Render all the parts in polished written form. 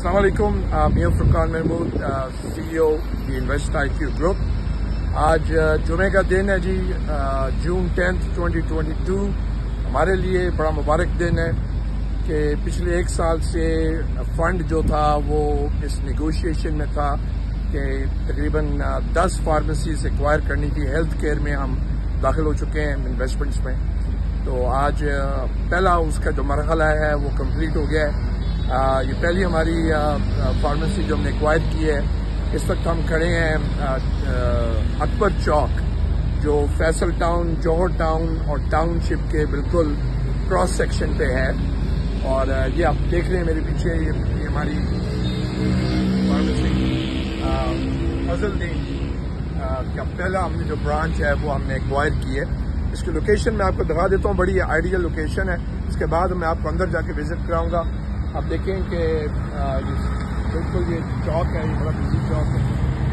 अस्सलाम वालेकुम, मियां Furqan Mahmood, CEO the invest IQ group. आज जुमे का दिन है जी, जून 10, 2022। हमारे लिए बड़ा मुबारक दिन है कि पिछले एक साल से फंड जो था वो इस नेगोशिएशन में था कि तकरीबन 10 फार्मेसीज एक्वायर करने की हेल्थ केयर में हम दाखिल हो चुके हैं इन्वेस्टमेंट्स में। तो आज पहला उसका जो मरहला है वो कंप्लीट हो गया है। ये पहली हमारी फार्मेसी जो हमने एक्वायर की है। इस वक्त हम खड़े हैं akbr chock, जो फैसल टाउन, जौहर टाउन और टाउनशिप के बिल्कुल क्रॉस सेक्शन पे है। और ये आप देख रहे हैं मेरे पीछे, ये हमारी फार्मेसी फजल का पहला हमने जो ब्रांच है वो हमने एक्वायर की है। इसकी लोकेशन मैं आपको दिखा देता हूँ, बड़ी आइडियल लोकेशन है। इसके बाद मैं आपको अंदर जाके विजिट कराऊंगा। आप देखें कि बिल्कुल ये चौक है, ये बड़ा बिजी चौक है।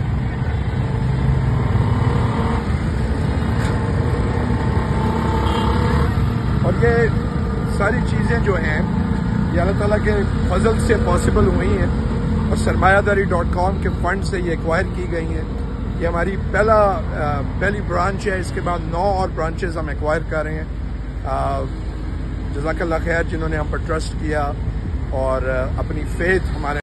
और ये सारी चीज़ें जो हैं ये अल्लाह ताला के फजल से पॉसिबल हुई हैं और सरमायादारी.com के फंड से ये एक्वायर की गई हैं। ये हमारी पहली ब्रांच है। इसके बाद 9 और ब्रांचेस हम एक्वायर कर रहे हैं। जज़ाकल्लाह खैर जिन्होंने हम पर ट्रस्ट किया और अपनी फेथ हमारे